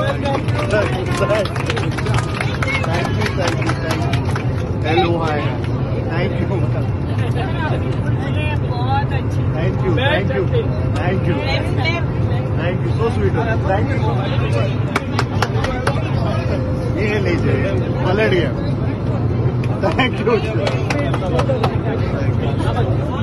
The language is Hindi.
hello hi thank you thank you so sweet thank you ये लीजिए पलट गया थैंक यू